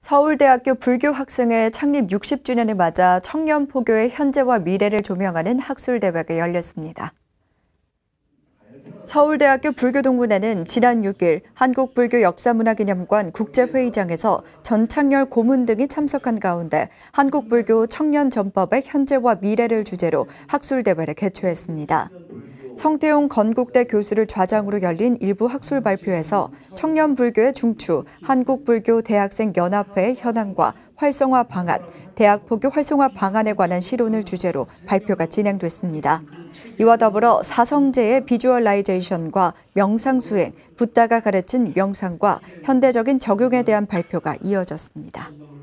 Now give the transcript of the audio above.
서울대학교 불교학생회 창립 60주년을 맞아 청년포교의 현재와 미래를 조명하는 학술대회가 열렸습니다. 서울대학교 불교동문회는 지난 6일 한국불교역사문화기념관 국제회의장에서 전창열 고문 등이 참석한 가운데 한국불교 청년전법의 현재와 미래를 주제로 학술대회를 개최했습니다. 성태용 건국대 교수를 좌장으로 열린 일부 학술 발표에서 청년불교의 중추, 한국불교대학생연합회의 현황과 활성화 방안, 대학포교 활성화 방안에 관한 실론을 주제로 발표가 진행됐습니다. 이와 더불어 사성제의 비주얼라이제이션과 명상수행, 붓다가 가르친 명상과 현대적인 적용에 대한 발표가 이어졌습니다.